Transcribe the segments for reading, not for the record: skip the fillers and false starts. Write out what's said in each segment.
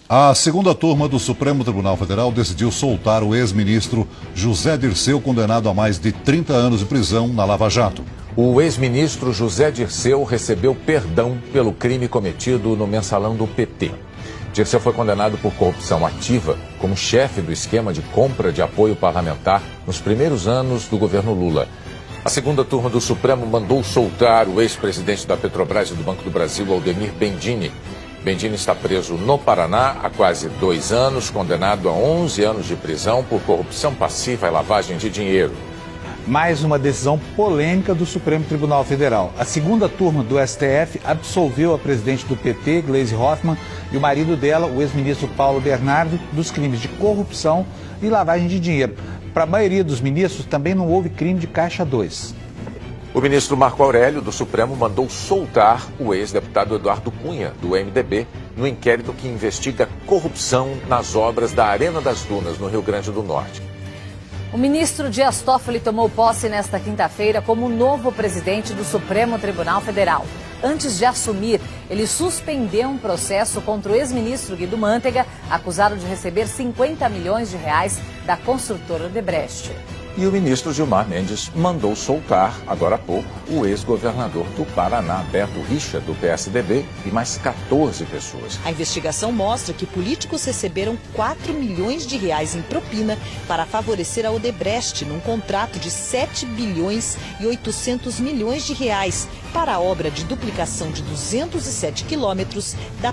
A segunda turma do Supremo Tribunal Federal decidiu soltar o ex-ministro José Dirceu, condenado a mais de 30 anos de prisão na Lava Jato. O ex-ministro José Dirceu recebeu perdão pelo crime cometido no mensalão do PT. Dirceu foi condenado por corrupção ativa como chefe do esquema de compra de apoio parlamentar nos primeiros anos do governo Lula. A segunda turma do Supremo mandou soltar o ex-presidente da Petrobras e do Banco do Brasil, Aldemir Bendini. Bendini está preso no Paraná há quase 2 anos, condenado a 11 anos de prisão por corrupção passiva e lavagem de dinheiro. Mais uma decisão polêmica do Supremo Tribunal Federal. A segunda turma do STF absolveu a presidente do PT, Gleisi Hoffmann, e o marido dela, o ex-ministro Paulo Bernardo, dos crimes de corrupção e lavagem de dinheiro. Para a maioria dos ministros, também não houve crime de Caixa 2. O ministro Marco Aurélio, do Supremo, mandou soltar o ex-deputado Eduardo Cunha, do MDB, no inquérito que investiga corrupção nas obras da Arena das Dunas, no Rio Grande do Norte. O ministro Dias Toffoli tomou posse nesta quinta-feira como novo presidente do Supremo Tribunal Federal. Antes de assumir, ele suspendeu um processo contra o ex-ministro Guido Mantega, acusado de receber 50 milhões de reais da construtora Odebrecht. E o ministro Gilmar Mendes mandou soltar, agora há pouco, o ex-governador do Paraná, Beto Richa, do PSDB, e mais 14 pessoas. A investigação mostra que políticos receberam 4 milhões de reais em propina para favorecer a Odebrecht num contrato de 7 bilhões e 800 milhões de reais para a obra de duplicação de 207 quilômetros da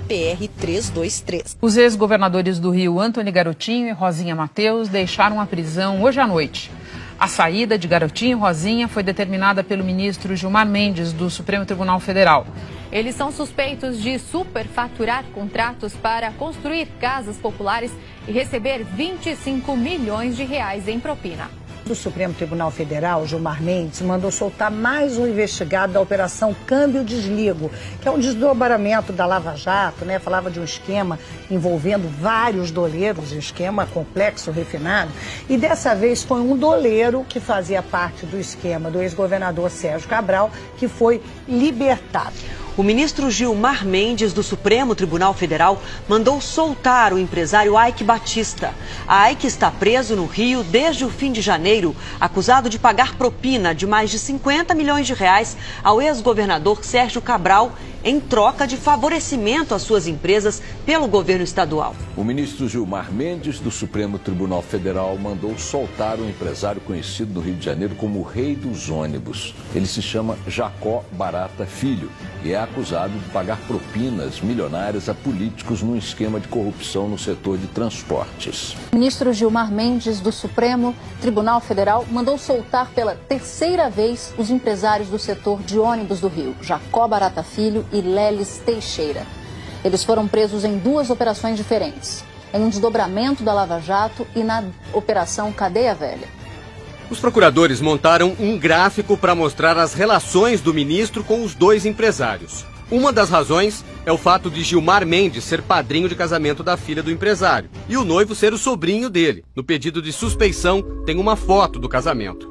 PR-323. Os ex-governadores do Rio, Antony Garotinho e Rosinha Mateus, deixaram a prisão hoje à noite. A saída de Garotinho e Rosinha foi determinada pelo ministro Gilmar Mendes, do Supremo Tribunal Federal. Eles são suspeitos de superfaturar contratos para construir casas populares e receber 25 milhões de reais em propina. O Supremo Tribunal Federal, Gilmar Mendes, mandou soltar mais um investigado da Operação Câmbio Desligo, que é um desdobramento da Lava Jato, né? Falava de um esquema envolvendo vários doleiros, um esquema complexo, refinado. E dessa vez foi um doleiro que fazia parte do esquema do ex-governador Sérgio Cabral, que foi libertado. O ministro Gilmar Mendes, do Supremo Tribunal Federal, mandou soltar o empresário Eike Batista. A Eike está preso no Rio desde o fim de janeiro, acusado de pagar propina de mais de 50 milhões de reais ao ex-governador Sérgio Cabral, em troca de favorecimento às suas empresas pelo governo estadual. O ministro Gilmar Mendes, do Supremo Tribunal Federal, mandou soltar um empresário conhecido no Rio de Janeiro como o Rei dos Ônibus. Ele se chama Jacó Barata Filho e é acusado de pagar propinas milionárias a políticos num esquema de corrupção no setor de transportes. O ministro Gilmar Mendes, do Supremo Tribunal Federal, mandou soltar pela 3ª vez os empresários do setor de ônibus do Rio, Jacó Barata Filho e Leles Teixeira. Eles foram presos em 2 operações diferentes, em um desdobramento da Lava Jato e na Operação Cadeia Velha. Os procuradores montaram um gráfico para mostrar as relações do ministro com os 2 empresários. Uma das razões é o fato de Gilmar Mendes ser padrinho de casamento da filha do empresário e o noivo ser o sobrinho dele. No pedido de suspeição tem uma foto do casamento.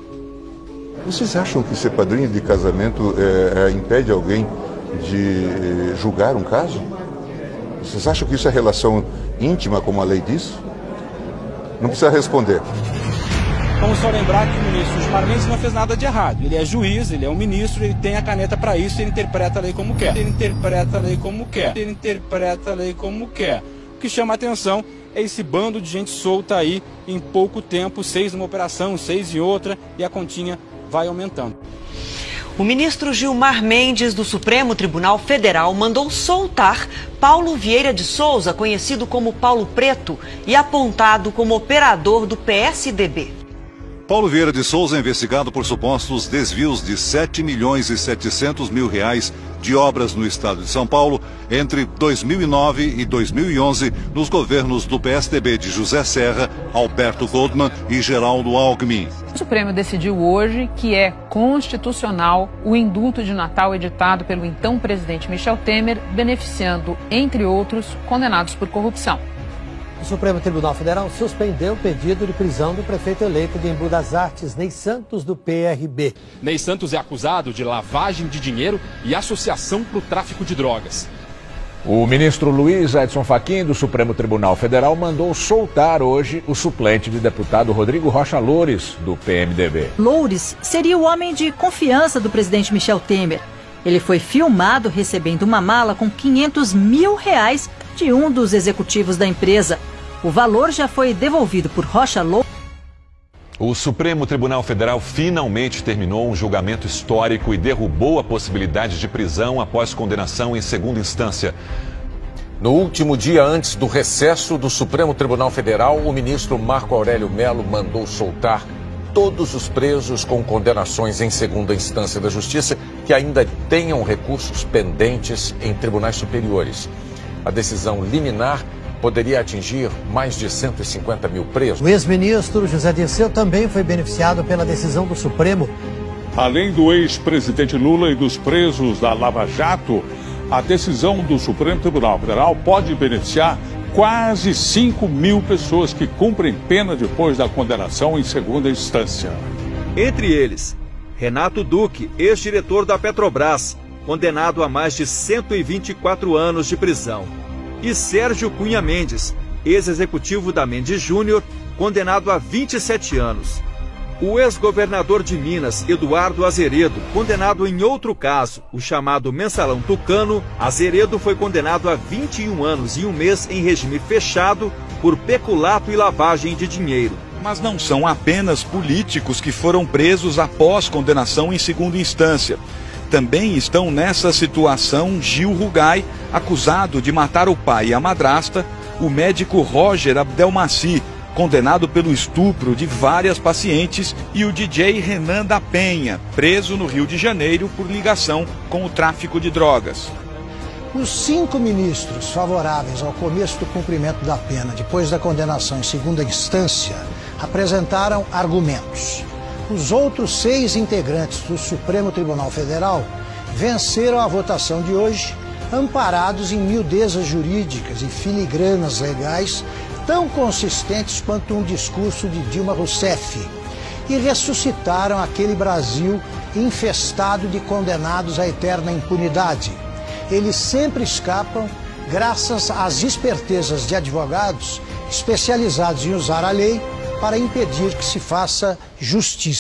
Vocês acham que ser padrinho de casamento impede alguém de julgar um caso? Vocês acham que isso é relação íntima, como a lei diz? Não precisa responder. Vamos só lembrar que o ministro Gilmar Mendes não fez nada de errado. Ele é juiz, ele é um ministro, ele tem a caneta para isso, ele interpreta a lei como quer. Ele interpreta a lei como quer. Ele interpreta a lei como quer. O que chama a atenção é esse bando de gente solta aí em pouco tempo, 6 numa operação, 6 em outra, e a continha vai aumentando. O ministro Gilmar Mendes, do Supremo Tribunal Federal, mandou soltar Paulo Vieira de Souza, conhecido como Paulo Preto, e apontado como operador do PSDB. Paulo Vieira de Souza é investigado por supostos desvios de 7 milhões e 700 mil reais de obras no estado de São Paulo entre 2009 e 2011 nos governos do PSDB de José Serra, Alberto Goldman e Geraldo Alckmin. O Supremo decidiu hoje que é constitucional o indulto de Natal editado pelo então presidente Michel Temer, beneficiando, entre outros, condenados por corrupção. O Supremo Tribunal Federal suspendeu o pedido de prisão do prefeito eleito de Embu das Artes, Ney Santos, do PRB. Ney Santos é acusado de lavagem de dinheiro e associação para o tráfico de drogas. O ministro Luiz Edson Fachin, do Supremo Tribunal Federal, mandou soltar hoje o suplente de deputado Rodrigo Rocha Loures, do PMDB. Loures seria o homem de confiança do presidente Michel Temer. Ele foi filmado recebendo uma mala com R$500 mil de um dos executivos da empresa. O valor já foi devolvido por Rocha Loures. O Supremo Tribunal Federal finalmente terminou um julgamento histórico e derrubou a possibilidade de prisão após condenação em segunda instância. No último dia antes do recesso do Supremo Tribunal Federal, o ministro Marco Aurélio Mello mandou soltar todos os presos com condenações em segunda instância da Justiça que ainda tenham recursos pendentes em tribunais superiores. A decisão liminar poderia atingir mais de 150 mil presos. O ex-ministro José Dirceu também foi beneficiado pela decisão do Supremo. Além do ex-presidente Lula e dos presos da Lava Jato, a decisão do Supremo Tribunal Federal pode beneficiar quase 5 mil pessoas que cumprem pena depois da condenação em segunda instância. Entre eles, Renato Duque, ex-diretor da Petrobras, condenado a mais de 124 anos de prisão. E Sérgio Cunha Mendes, ex-executivo da Mendes Júnior, condenado a 27 anos. O ex-governador de Minas, Eduardo Azeredo, condenado em outro caso, o chamado Mensalão Tucano, Azeredo foi condenado a 21 anos e um mês em regime fechado por peculato e lavagem de dinheiro. Mas não são apenas políticos que foram presos após condenação em segunda instância. Também estão nessa situação Gil Rugai, acusado de matar o pai e a madrasta, o médico Roger Abdelmaci, condenado pelo estupro de várias pacientes, e o DJ Renan da Penha, preso no Rio de Janeiro por ligação com o tráfico de drogas. Os 5 ministros favoráveis ao começo do cumprimento da pena depois da condenação em segunda instância apresentaram argumentos. Os outros 6 integrantes do Supremo Tribunal Federal venceram a votação de hoje, amparados em miudezas jurídicas e filigranas legais tão consistentes quanto um discurso de Dilma Rousseff, e ressuscitaram aquele Brasil infestado de condenados à eterna impunidade. Eles sempre escapam graças às espertezas de advogados especializados em usar a lei para impedir que se faça justiça.